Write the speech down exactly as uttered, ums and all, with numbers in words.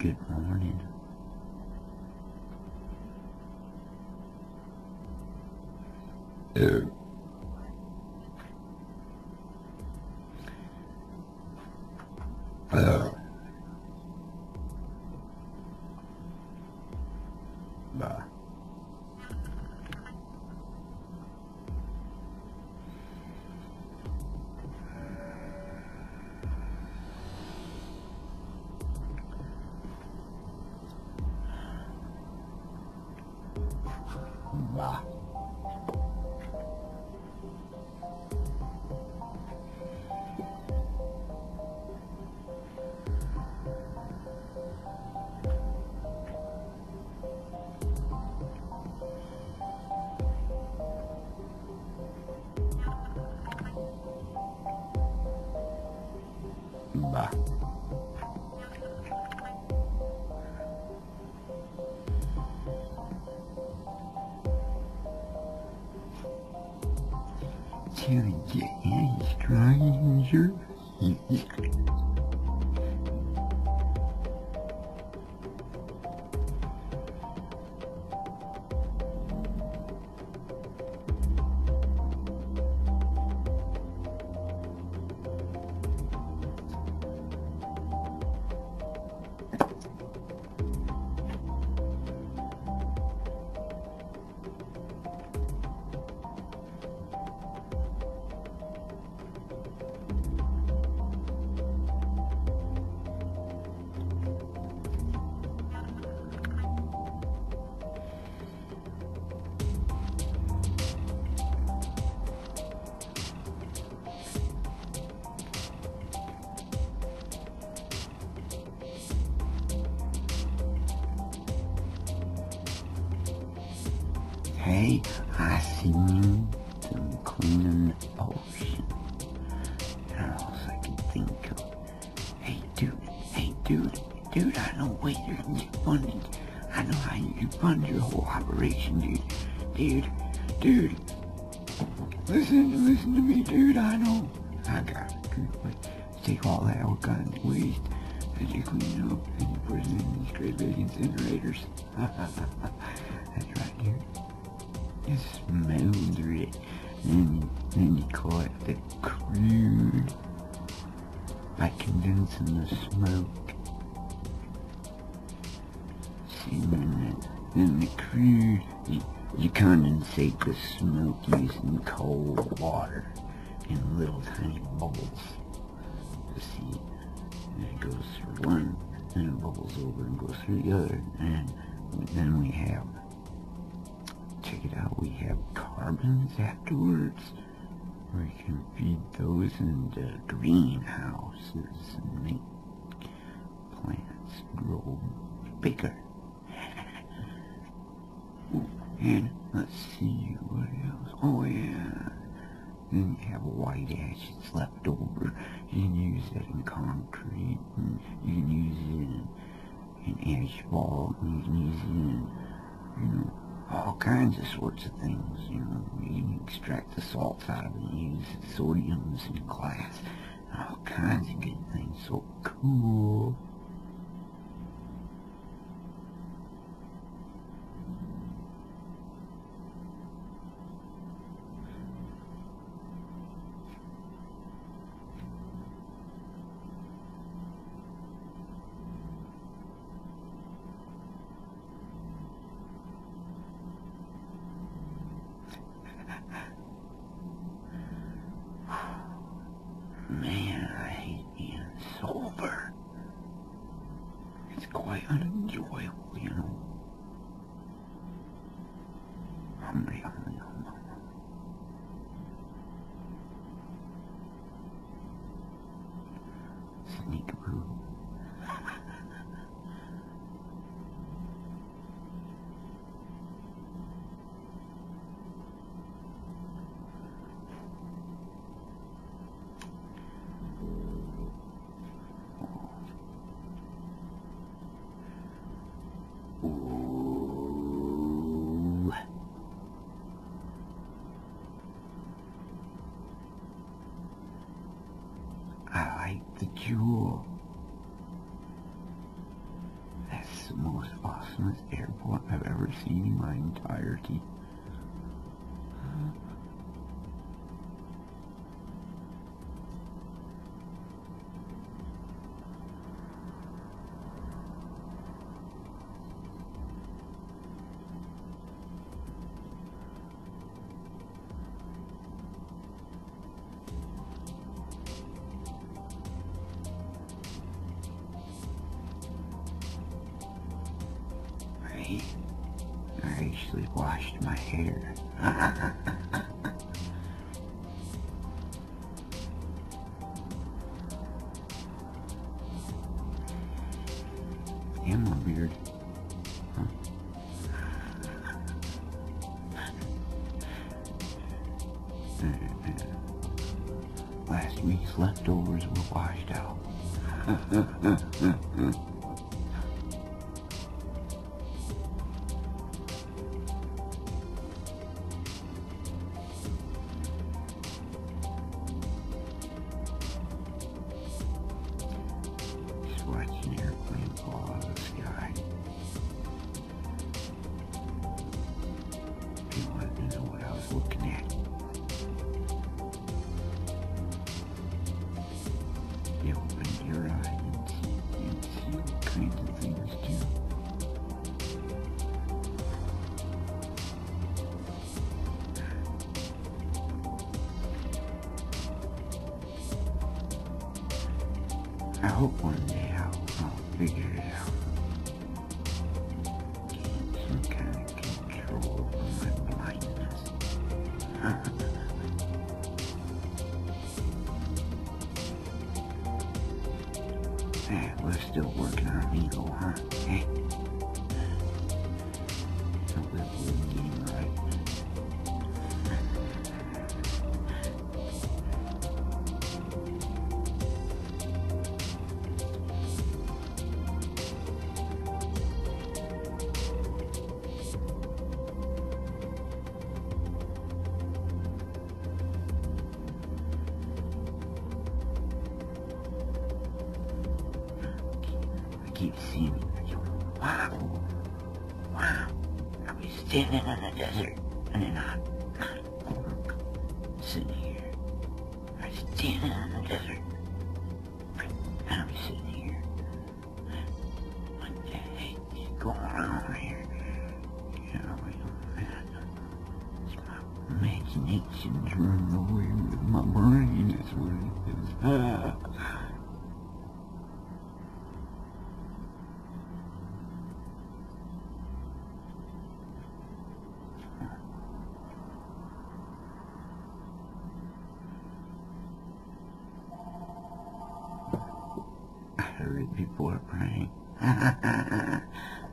Good morning. Uh, uh, bah. Bah. Bah. Telling you, he's stranger. Hey, I seen them cleaning the ocean. And all I could think of, hey dude, hey dude, dude, I know ways you can get funded. I know how you can fund your whole operation, dude. Dude, dude, listen, listen to me, dude, I know. I got it, dude, but take all that organic waste that you clean up and you put it in these great big incinerators. That's right, dude. You smother it, and then you collect the crude by condensing the smoke. See, then the, then the crude, you, you condensate the smoke using cold water in little tiny bubbles. You see, and it goes through one, and it bubbles over and goes through the other, and then we have, check it out, we have carbons afterwards. We can feed those into greenhouses and make plants grow bigger. Ooh, and let's see, what else? Oh yeah, then you have white ashes left over. You can use that in concrete, and you can use it in, in asphalt, and you can use it in, you know, all kinds of sorts of things, you know. You can extract the salts out of it and use sodiums in glass. All kinds of good things. So cool. Man, I hate being sober. It's quite unenjoyable, you know. Hungry, hungry, hungry. Sneak-a-boo. Ooh. I like the jewel. the most awesomest airport I've ever seen in my entirety. I, I actually washed my hair. And my beard. Huh? Last week's leftovers were washed out. Just watching an airplane fall out of the sky. You wanted to know what I was looking at. You opened your eye and see, and see all kinds of things too. I hope one day I'll, I'll figure it out. Gain some kind of control over my blindness. Hey, we're still working on ego, huh? Hey. So we're getting right. I keep seeing it. I go, wow, wow. I was standing in the desert, and then I, sitting here. I was standing in the desert, and I was sitting here. What the heck is going on here? You know, it's my imagination's running away with my brain. That's what it is. Ah. I heard it before, Frank.